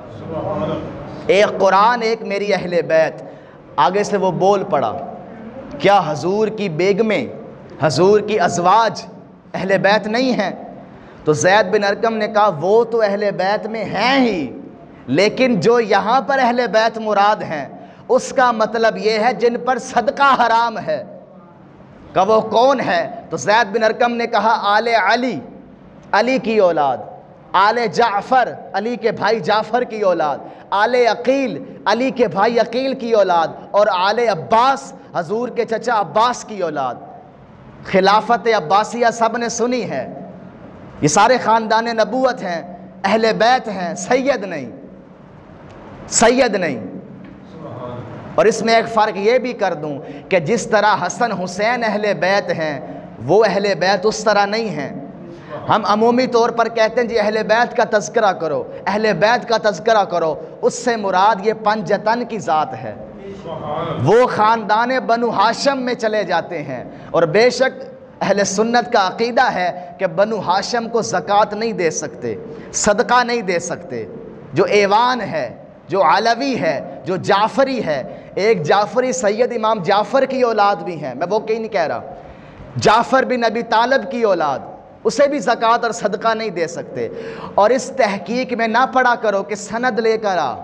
एक कुरान, एक मेरी अहले बैत। आगे से वो बोल पड़ा, क्या हजूर की बेगमें, हजूर की अज़वाज अहले बैत नहीं हैं? तो ज़ैद बिन अरकम ने कहा वो तो अहले बैत में हैं ही, लेकिन जो यहाँ पर अहले बैत मुराद हैं उसका मतलब ये है जिन पर सदका हराम है। का वो कौन है? तो ज़ैद बिन अरकम ने कहा आले अली, अली की औलाद, आले जाफ़र, अली के भाई जाफ़र की औलाद, आले अकील, अली के भाई अकील की औलाद, और आले अब्बास, हजूर के चचा अब्बास की औलाद। खिलाफत अब्बासिया सब ने सुनी है। ये सारे ख़ानदान नबूवत हैं, अहले बैत हैं, सैयद नहीं, सैयद नहीं। और इसमें एक फ़र्क ये भी कर दूं कि जिस तरह हसन हुसैन अहले बैत हैं, वो अहले बैत उस तरह नहीं हैं। हम अमूमी तौर पर कहते हैं जी अहले बैत का तज़किरा करो, अहले बैत का तज़किरा करो, उससे मुराद ये पंजतन की ज़ात है, वो ख़ानदान बनु हाशम में चले जाते हैं। और बेशक अहले सुन्नत का अक़ीदा है कि बनु हाशम को ज़कात नहीं दे सकते, सदका नहीं दे सकते। जो ऐवान है, जो अलवी है, जो जाफ़री है, एक जाफ़री सैयद इमाम जाफ़र की औलाद भी हैं, मैं वो कहीं नहीं कह रहा, जाफ़र बिन अबी तालिब की औलाद, उसे भी ज़कात और सदका नहीं दे सकते। और इस तहकीक में ना पढ़ा करो कि सनद लेकर आ,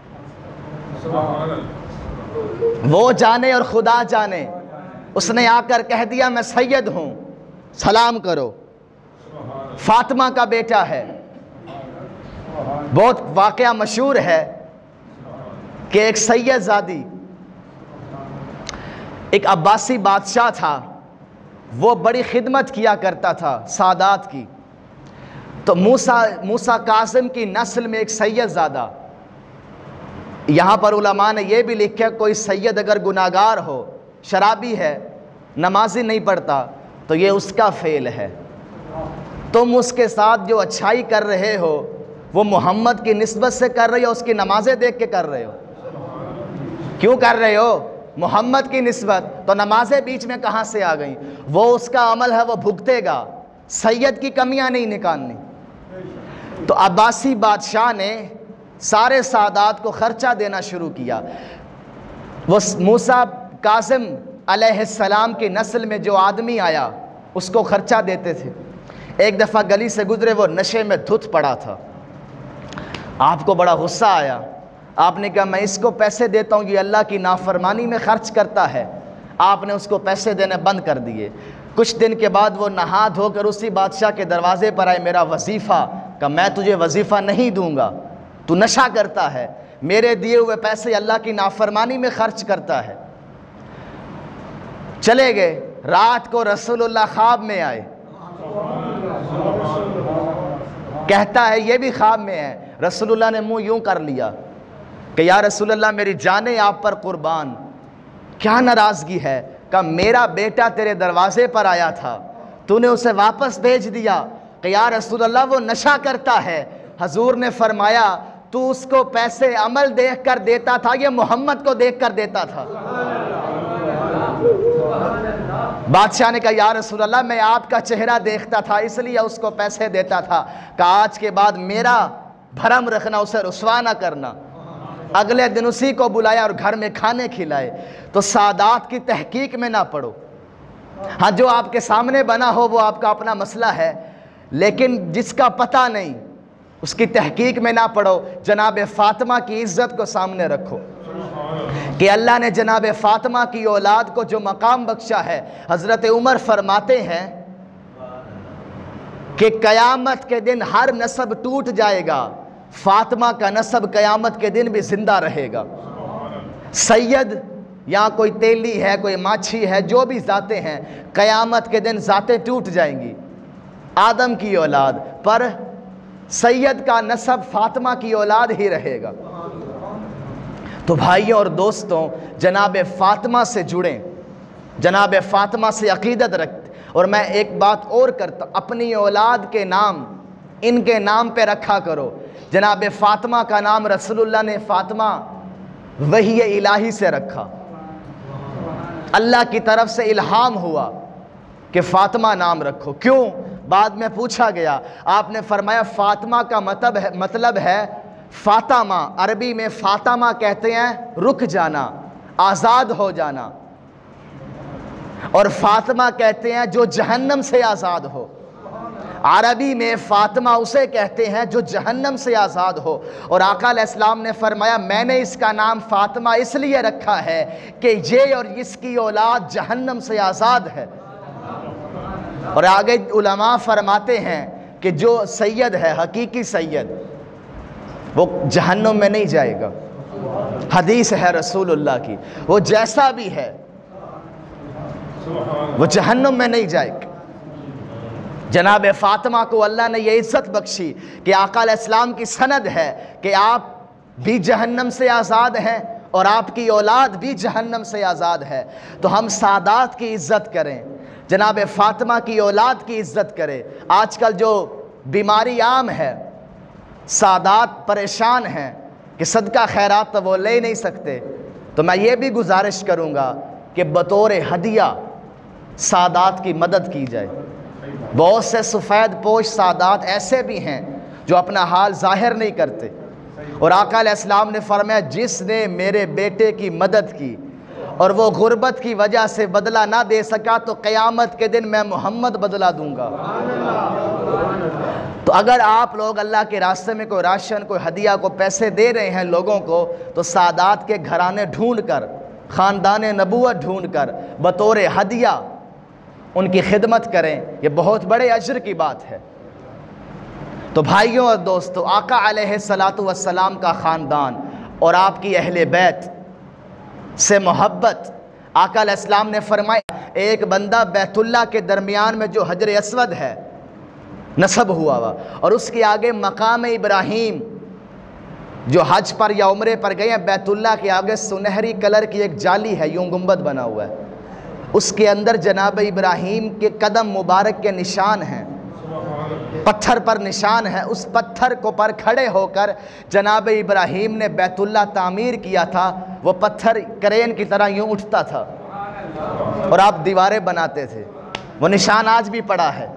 वो जाने और खुदा जाने, उसने आकर कह दिया मैं सैयद हूँ, सलाम करो। फातिमा का बेटा है, बहुत वाक़या मशहूर है कि एक सैयदज़ादी, एक अब्बासी बादशाह था, वो बड़ी खिदमत किया करता था सादात की। तो मूसा मूसा कासिम की नस्ल में एक सैयदज़ादा, यहाँ पर उलमा ने यह भी लिखा कोई सैयद अगर गुनाहगार हो, शराबी है, नमाजी नहीं पढ़ता, तो ये उसका फेल है। तुम उसके साथ जो अच्छाई कर रहे हो वो मोहम्मद की निस्बत से कर रहे हो, उसकी नमाज़ें देख के कर रहे हो। क्यों कर रहे हो? मोहम्मद की निस्बत, तो नमाजें बीच में कहाँ से आ गई? वो उसका अमल है, वो भुगतेगा, सैयद की कमियां नहीं निकालनी। तो अब्बासी बादशाह ने सारे सादात को खर्चा देना शुरू किया। वो मूसा कासिम अलैहिस्सलाम की नस्ल में जो आदमी आया उसको खर्चा देते थे। एक दफ़ा गली से गुजरे, वो नशे में धुत पड़ा था, आपको बड़ा गुस्सा आया, आपने कहा मैं इसको पैसे देता हूँ, ये अल्लाह की नाफरमानी में खर्च करता है। आपने उसको पैसे देने बंद कर दिए। कुछ दिन के बाद वो नहा धोकर उसी बादशाह के दरवाजे पर आए, मेरा वजीफ़ा, का मैं तुझे वजीफ़ा नहीं दूंगा, तू नशा करता है, मेरे दिए हुए पैसे अल्लाह की नाफरमानी में खर्च करता है। चले गए। रात को रसूलुल्लाह ख्वाब में आए, कहता है ये भी ख्वाब में है। रसूलुल्लाह ने मुंह यूं कर लिया कि या रसूलुल्लाह मेरी जाने आप पर कुर्बान, क्या नाराज़गी है? का मेरा बेटा तेरे दरवाजे पर आया था, तूने उसे वापस भेज दिया। कि या रसूलुल्लाह वो नशा करता है। हजूर ने फरमाया तू उसको पैसे अमल देख कर देता था, ये मोहम्मद को देख कर देता था। बादशाह ने कहा या रसूलल्लाह मैं आपका चेहरा देखता था इसलिए उसको पैसे देता था। कहा आज के बाद मेरा भरम रखना, उसे रुसवा ना करना। अगले दिन उसी को बुलाया और घर में खाने खिलाए। तो सादात की तहकीक में ना पड़ो। हाँ, जो आपके सामने बना हो वो आपका अपना मसला है, लेकिन जिसका पता नहीं उसकी तहकीक में ना पड़ो। जनाब फातिमा की इज्जत को सामने रखो कि अल्लाह ने जनाब फातिमा की औलाद को जो मकाम बख्शा है। हज़रत उमर फरमाते हैं कि क़यामत के दिन हर नस्ब टूट जाएगा, फातिमा का नस्ब क़यामत के दिन भी जिंदा रहेगा। सैयद या कोई तेली है, कोई माछी है, जो भी ज़ातें हैं, क़यामत के दिन ज़ातें टूट जाएंगी। आदम की औलाद पर सैयद का नस्ब फातिमा की औलाद ही रहेगा। तो भाइयों और दोस्तों, जनाब फातिमा से जुड़ें, जनाब फातिमा से अक़ीदत रखते। और मैं एक बात और करता, अपनी औलाद के नाम इनके नाम पे रखा करो। जनाब फातिमा का नाम रसूलुल्लाह ने फातिमा वही इलाही से रखा, अल्लाह की तरफ से इल्हाम हुआ कि फातिमा नाम रखो। क्यों? बाद में पूछा गया, आपने फरमाया फातिमा का मतलब है मतलब है फातिमा, अरबी में फातिमा कहते हैं रुक जाना, आज़ाद हो जाना, और फातिमा कहते हैं जो जहन्नम से आज़ाद हो। अरबी में फातिमा उसे कहते हैं जो जहन्नम से आज़ाद हो। और आका अलैहिस्सलाम ने फरमाया मैंने इसका नाम फातिमा इसलिए रखा है कि ये और इसकी औलाद जहन्नम से आज़ाद है। और आगे उलमा फरमाते हैं कि जो सैयद है, हकीकी सैयद, वो जहन्नम में नहीं जाएगा। हदीस है रसूलुल्लाह की, वो जैसा भी है वो जहन्नम में नहीं जाएगा। जनाब फ़ातिमा को अल्लाह ने ये इज़्ज़त बख्शी कि आका अलैहिस्सलाम की सनद है कि आप भी जहन्नम से आज़ाद हैं और आपकी औलाद भी जहन्नम से आज़ाद है। तो हम सादात की इज़्ज़त करें, जनाब फ़ातिमा की औलाद की इज़्ज़त करें। आजकल जो बीमारी आम है, सादात परेशान हैं कि सदका खैरात तो वो ले नहीं सकते, तो मैं ये भी गुजारिश करूँगा कि बतौर हदिया सादात की मदद की जाए। बहुत से सफ़ेद पोश सादात ऐसे भी हैं जो अपना हाल ज़ाहिर नहीं करते, और आका अलैहिस्सलाम ने फरमाया जिसने मेरे बेटे की मदद की और वो गुर्बत की वजह से बदला ना दे सका तो क़यामत के दिन मैं मोहम्मद बदला दूंगा। तो अगर आप लोग अल्लाह के रास्ते में कोई राशन, कोई हदिया, को पैसे दे रहे हैं लोगों को, तो सादात के घराने ढूंढ कर, ख़ानदान नबूवत ढूंढ कर बतौर हदिया उनकी खिदमत करें। ये बहुत बड़े अजर की बात है। तो भाइयों और दोस्तों, आका अलैहिस्सलातु वस्सलाम का ख़ानदान और आपकी अहले बैत से मोहब्बत, आका अलैहिस्सलाम ने फरमाया एक बंदा बैतुल्ला के दरमियान में जो हजर अस्वद है नसब हुआ हुआ, और उसके आगे मकाम इब्राहीम जो हज पर या उम्रे पर गए हैं, बैतुल्ला के आगे सुनहरी कलर की एक जाली है, यूं गुंबद बना हुआ है, उसके अंदर जनाब इब्राहीम के कदम मुबारक के निशान हैं, पत्थर पर निशान है। उस पत्थर को पर खड़े होकर जनाब इब्राहीम ने बैतुल्ला तामीर किया था। वो पत्थर क्रेन की तरह यूं उठता था और आप दीवारें बनाते थे। वो निशान आज भी पड़ा है।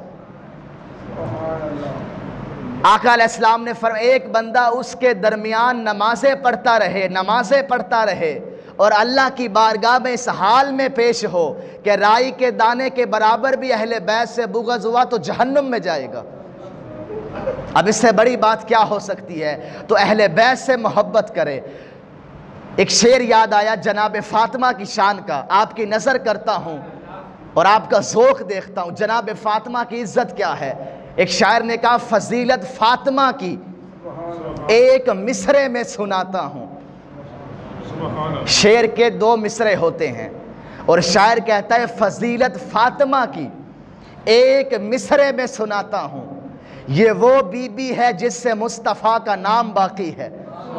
आका अलैहिस्सलाम ने फरमाया एक बंदा उसके दरमियान नमाजें पढ़ता रहे, नमाजें पढ़ता रहे और अल्लाह की बारगाह में इस हाल में पेश हो कि राई के दाने के बराबर भी अहले बैत से बुग़्ज़ हुआ तो जहन्नुम में जाएगा। अब इससे बड़ी बात क्या हो सकती है। तो अहले बैत से मोहब्बत करे। एक शेर याद आया जनाब फ़ातिमा की शान का। आपकी नज़र करता हूँ और आपका ज़ौक़ देखता हूँ, जनाब फ़ातिमा की इज़्ज़त क्या है। एक शायर ने कहा फ़जीलत फ़ातिमा की एक मिसरे में सुनाता हूँ। शेर के दो मिसरे होते हैं और शायर कहता है फ़जीलत फ़ातिमा की एक मिसरे में सुनाता हूँ, ये वो बीबी है जिससे मुस्तफ़ा का नाम बाकी है।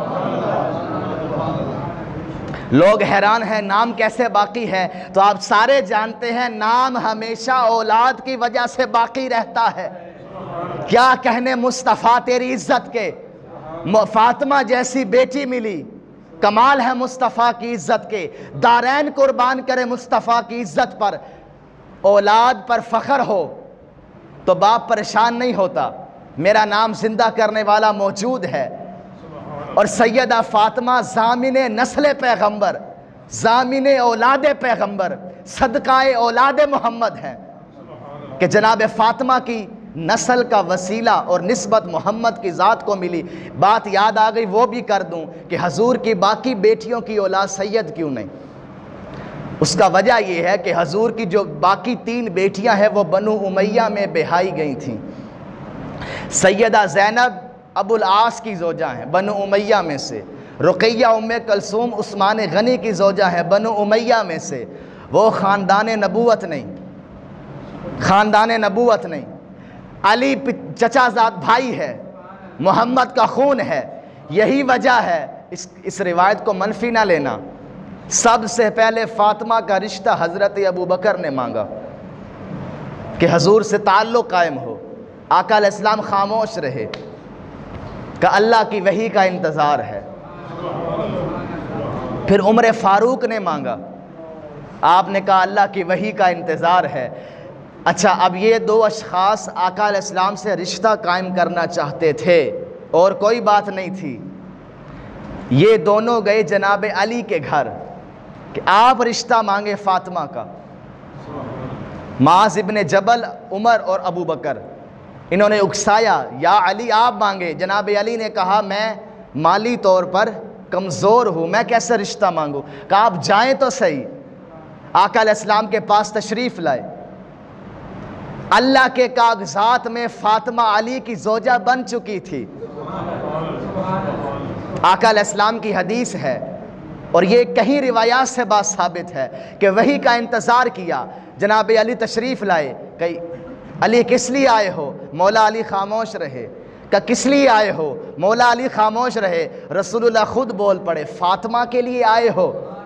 लोग हैरान हैं नाम कैसे बाकी है। तो आप सारे जानते हैं नाम हमेशा औलाद की वजह से बाकी रहता है। क्या कहने मुस्तफ़ा तेरी इज्जत के, फातिमा जैसी बेटी मिली, कमाल है मुस्तफ़ा की इज्जत के। दारैन कुर्बान करे मुस्तफ़ा की इज्जत पर। औलाद पर फ़ख्र हो तो बाप परेशान नहीं होता, मेरा नाम जिंदा करने वाला मौजूद है। और सैयदा फ़ातिमा ज़ामिने नस्ल पैगम्बर, ज़ामिने औलाद पैगम्बर, सदकाए औलाद मोहम्मद हैं कि जनाब फ़ातिमा की नस्ल का वसीला और निस्बत मोहम्मद की ज़ात को मिली। बात याद आ गई, वो भी कर दूं कि हजूर की बाकी बेटियों की औलाद सैयद क्यों नहीं। उसका वजह यह है कि हजूर की जो बाकी तीन बेटियां हैं वो बनु उमैया में बेहाई गई थीं। सैयदा ज़ैनब अबुल आस की ज़ौजा हैं बनु उमैया में से, रुक़ैया उम्मे कलसूम उस्मान गनी की ज़ौजा है बनु उमैया में से। वो ख़ानदान नबूवत नहीं, ख़ानदान नबूवत नहीं। अली चचाज़ाद भाई है, मोहम्मद का खून है। यही वजह है, इस इस रिवायत को मनफी ना लेना। सबसे पहले फ़ातिमा का रिश्ता हज़रत अबू बकर ने मांगा कि हजूर से ताल्लुक़ कायम हो। आका अलैहिस्सलाम खामोश रहे कि अल्लाह की वही का इंतज़ार है। फिर उमर फ़ारूक ने मांगा, आपने कहा अल्लाह की वही का इंतज़ार है। अच्छा, अब ये दो अशख़ास आका अलैहिस्सलाम से रिश्ता कायम करना चाहते थे और कोई बात नहीं थी। ये दोनों गए जनाब अली के घर कि आप रिश्ता मांगे फ़ातिमा का। माज़ इब्ने जबल, उमर और अबू बकर, इन्होंने उकसाया, या अली आप मांगे। जनाब अली ने कहा मैं माली तौर पर कमज़ोर हूँ, मैं कैसे रिश्ता मांगूँ। कहा आप जाएँ तो सही। आका अलैहिस्सलाम के पास तशरीफ़ लाए। अल्लाह के कागज़ात में फ़ातिमा अली की ज़ौजा बन चुकी थी। आका अलैहिस्सलाम की हदीस है और ये कहीं रिवायात से बात साबित है कि वही का इंतज़ार किया। जनाब अली तशरीफ़ लाए, कई अली किस लिए आए हो? मौला अली खामोश रहे। का किस लिए आए हो? मौला अली खामोश रहे। रसूलुल्लाह खुद बोल पड़े, फातिमा के लिए आए हो?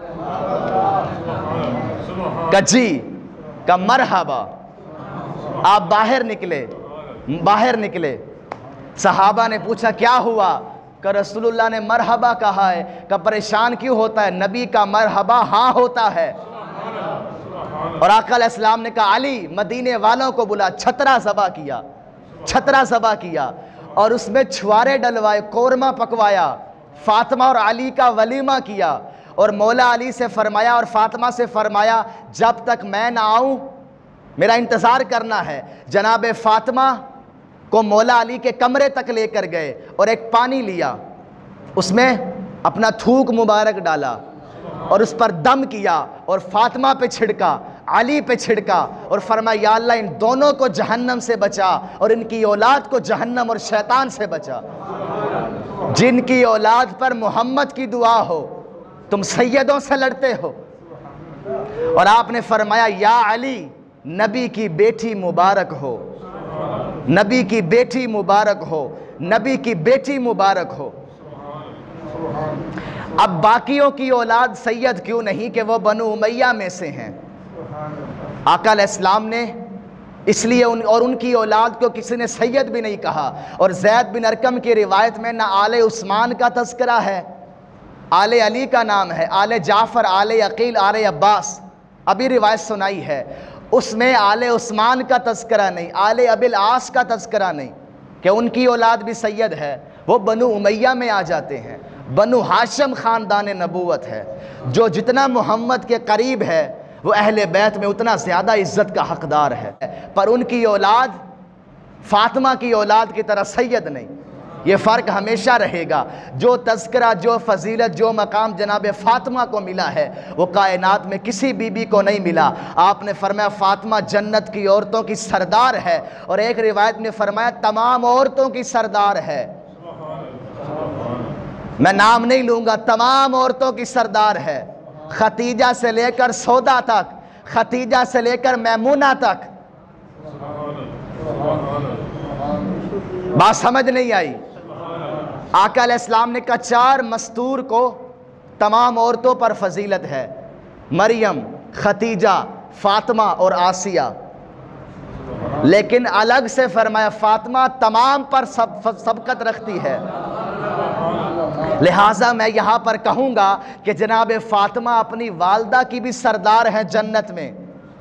का जी, का मरहबा। आप बाहर निकले, बाहर निकले। सहाबा ने पूछा क्या हुआ? का रसूलुल्लाह ने मरहबा कहा है। का परेशान क्यों होता है? नबी का मरहबा हाँ होता है। और आका अलैहिस्सलाम ने कहा अली मदीने वालों को बुला। छतरा ज़बा किया, छतरा ज़बा किया और उसमें छुआरे डलवाए, कोरमा पकवाया, फातिमा और अली का वलीमा किया। और मौला अली से फरमाया और फातिमा से फरमाया जब तक मैं ना आऊँ मेरा इंतज़ार करना है। जनाब फातिमा को मौला अली के कमरे तक लेकर गए और एक पानी लिया, उसमें अपना थूक मुबारक डाला और उस पर दम किया और फातिमा पे छिड़का, अली पे छिड़का और फरमाया या अल्लाह इन दोनों को जहन्नम से बचा और इनकी औलाद को जहन्नम और शैतान से बचा। जिनकी औलाद पर मोहम्मद की दुआ हो, तुम सैयदों से लड़ते हो। और आपने फरमाया या अली नबी की बेटी मुबारक हो, नबी की बेटी मुबारक हो, नबी की बेटी मुबारक हो। अब बाकियों की औलाद सैयद क्यों नहीं कि वो बनु उमैया में से हैं। आका अलैहिस्सलाम ने इसलिए उन और उनकी औलाद को किसी ने सैयद भी नहीं कहा। और ज़ैद बिन अरकम की रिवायत में ना आले उस्मान का तज़किरा है, आले अली का नाम है, आले जाफ़र, आले अकील, आले अब्बास अभी रिवायत सुनाई है। उसमें आले उस्मान का तज़किरा नहीं, आले अबिल आस का तज़किरा नहीं कि उनकी औलाद भी सैयद है। वो बनु उमैया में आ जाते हैं। बनु हाशिम ख़ानदान नबूवत है। जो जितना मोहम्मद के करीब है वो अहले बैत में उतना ज़्यादा इज़्ज़त का हक़दार है। पर उनकी औलाद फातिमा की औलाद की तरह सैयद नहीं। ये फ़र्क हमेशा रहेगा। जो तज़किरा, जो फ़जीलत, जो मकाम जनाब फ़ातिमा को मिला है वो कायनात में किसी बीबी को नहीं मिला। आपने फरमाया फ़ातिमा जन्नत की औरतों की सरदार है और एक रिवायत में फरमाया तमाम औरतों की सरदार है। मैं नाम नहीं लूँगा, तमाम औरतों की सरदार है। खतीजा से लेकर सौदा तक, खतीजा से लेकर मैमूना तक। बात समझ नहीं आई? आका अलैहिस्सलाम ने कहा चार मस्तूर को तमाम औरतों पर फजीलत है, मरियम, खतीजा, फातिमा और आसिया। लेकिन अलग से फरमाया फातिमा तमाम पर सब सबकत रखती है। लिहाजा मैं यहाँ पर कहूँगा कि जनाब फातिमा अपनी वालदा की भी सरदार है जन्नत में,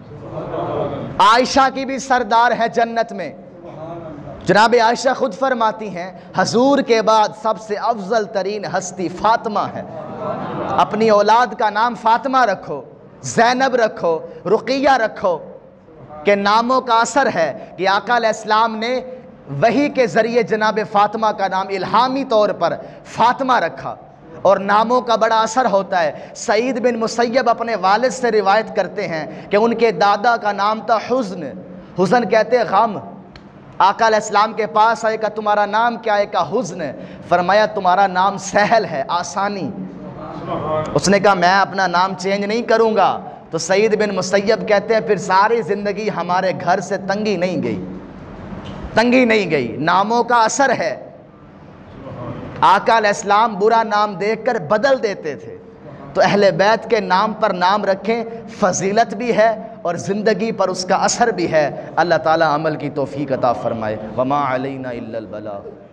आयशा की भी सरदार है जन्नत में। जनाब आयशा खुद फरमाती हैं हजूर के बाद सबसे अफजल तरीन हस्ती फातिमा है। अपनी औलाद का नाम फातिमा रखो, ज़ैनब रखो, रुक़िया रखो के नामों का असर है कि आका अलैहिस्सलाम ने वही के ज़रिए जनाब फातिमा का नाम इल्हामी तौर पर फातिमा रखा। और नामों का बड़ा असर होता है। सईद बिन मुसय्यब अपने वालिद से रिवायत करते हैं कि उनके दादा का नाम था हुज़्न। हुज़्न कहते गम। आका अलैहिस्सलाम के पास आए, का तुम्हारा नाम क्या है? का हुज़्न। फरमाया तुम्हारा नाम सहल है, आसानी। उसने कहा मैं अपना नाम चेंज नहीं करूँगा। तो सईद बिन मुसय्यब कहते हैं फिर सारी ज़िंदगी हमारे घर से तंगी नहीं गई, तंगी नहीं गई। नामों का असर है। आका अलैहिस्सलाम बुरा नाम देखकर बदल देते थे। तो अहले बैत के नाम पर नाम रखें, फजीलत भी है और ज़िंदगी पर उसका असर भी है। अल्लाह ताला अमल की तौफीक अता फ़रमाए। वमा अलैना इल्लल बलाग।